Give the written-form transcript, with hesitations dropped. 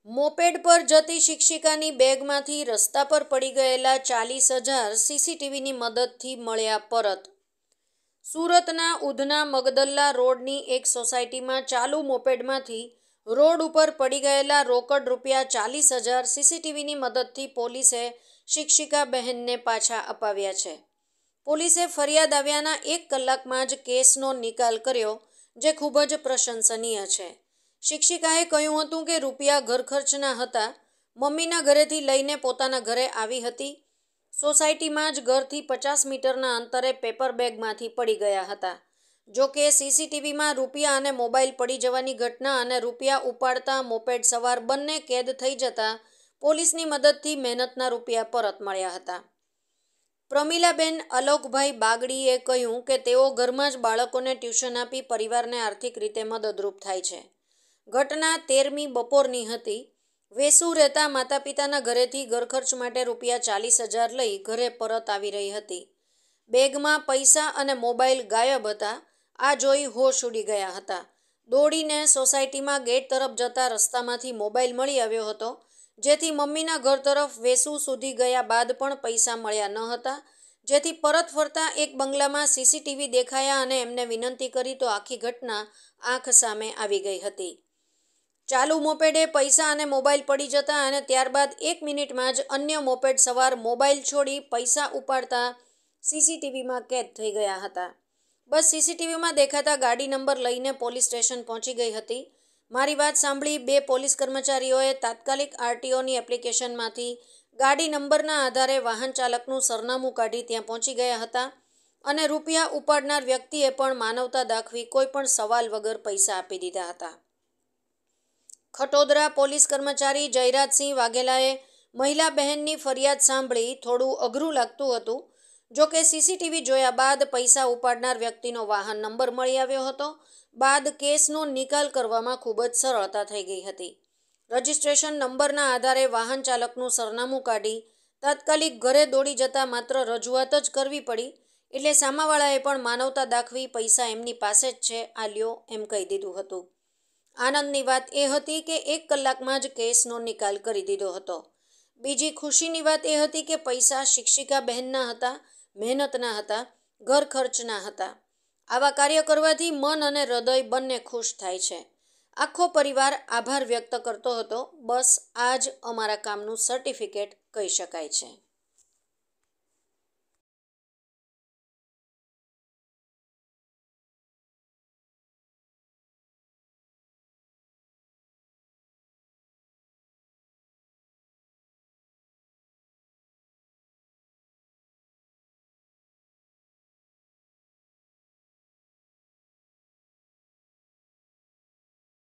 Moped પર જતી શિક્ષિકાની બેગમાંથી રસ્તા પર પડી ગયેલા 40,000 સીસીટીવીની મદદથી મળ્યા પરત. સુરતના ઉધના મગદલ્લા રોડની એક સોસાયટીમાં ચાલુ મોપેડમાંથી રોડ ઉપર પડી ગયેલા રોકડ રૂપિયા 40,000 સીસીટીવીની મદદથી પોલીસે શિક્ષિકા બહેનને પાછા અપાવ્યા છે. પોલીસે ફરિયાદ આવ્યાના 1 કલાકમાં જ કેસનો નિકાલ કર્યો, જે ખૂબ જ પ્રશંસનીય છે. શિક્ષિકાએ કહ્યું હતું કે રૂપિયા ઘર ખર્ચના હતા. મમ્મીના ઘરેથી લઈને પોતાના ઘરે આવી હતી. સોસાયટીમાં જ ઘરથી 50 મીટરના અંતરે પેપર બેગમાંથી પડી ગયા હતા. જો કે સીસીટીવીમાં રૂપિયા અને મોબાઈલ પડી જવાની ઘટના અને રૂપિયા ઉપાડતા મોપેડ સવાર બંને કેદ થઈ જતા પોલીસની મદદથી મહેનતના રૂપિયા પરત મળ્યા હતા. પ્રમીલાબેન અલોકભાઈ બાગડીએ કહ્યું કે તેઓ ઘરમાં જ બાળકોને ટ્યુશન આપી પરિવારને આર્થિક રીતે મદદરૂપ થાય છે. ઘટના 13મી બપોરની હતી. વેસુ રહેતા માતા પિતાના ઘરેથી ઘરખર્ચ માટે રૂપિયા 40,000 લઈ ઘરે પરત આવી રહી હતી. બેગમાં પૈસા અને મોબાઈલ ગાયબ હતા. આ જોઈ હોશ ઉડી ગયા હતા. દોડીને સોસાયટીમાં ગેટ તરફ જતા રસ્તામાંથી મોબાઈલ મળી આવ્યો હતો, જેથી મમ્મીના ઘર તરફ વેસુ સુધી ગયા બાદ પણ પૈસા મળ્યા ન હતા. જેથી પરત ફરતા એક બંગલામાં સીસીટીવી દેખાયા અને એમને વિનંતી કરી તો આખી ઘટના આંખ સામે આવી ગઈ હતી. ચાલુ મોપેડે પૈસા અને મોબાઈલ પડી જતા અને ત્યારબાદ 1 મિનિટમાં જ અન્ય મોપેડ સવાર મોબાઈલ છોડી પૈસા ઉપાડતા સીસીટીવીમાં કેદ થઈ ગયા હતા. બસ સીસીટીવીમાં દેખાતા ગાડી નંબર લઈને પોલીસ સ્ટેશન પહોંચી ગઈ હતી. મારી વાત સાંભળી 2 પોલીસ કર્મચારીઓએ તાત્કાલિક આરટીઓની એપ્લિકેશનમાંથી ગાડી નંબરના આધારે વાહન ચાલકનું સરનામું કાઢી ત્યાં પહોંચી ગયા હતા અને રૂપિયા ઉપાડનાર વ્યક્તિએ પણ માનવતા દાખવી કોઈ પણ સવાલ વગર પૈસા આપી દીધા હતા. ખટોદરા પોલીસ કર્મચારી જયરાજસિંહ વાઘેલાએ મહિલા બહેનની ફરિયાદ સાંભળી થોડું અઘરું લાગતું હતું. જો કે સીસીટીવી જોયા બાદ પૈસા ઉપાડનાર વ્યક્તિનો વાહન નંબર મળી આવ્યો હતો. બાદ કેસનો નિકાલ કરવામાં ખૂબ જ સરળતા થઈ ગઈ હતી. રજિસ્ટ્રેશન નંબરના આધારે વાહન ચાલકનું સરનામું કાઢી તાત્કાલિક ઘરે દોડી જતા માત્ર રજૂઆત જ કરવી પડી. એટલે સામાવાળાએ પણ માનવતા દાખવી પૈસા એમની પાસે જ છે, આ લ્યો એમ કહી દીધું હતું. આનંદની વાત એ હતી કે 1 કલાકમાં જ કેસનો નિકાલ કરી દીધો હતો. બીજી ખુશીની વાત એ હતી કે પૈસા શિક્ષિકા બહેનના હતા, મહેનતના હતા, ઘર ખર્ચના હતા. આવા કાર્ય કરવાથી મન અને હૃદય બંને ખુશ થાય છે. આખો પરિવાર આભાર વ્યક્ત કરતો હતો. બસ આ જ અમારા કામનું સર્ટિફિકેટ કહી શકાય છે.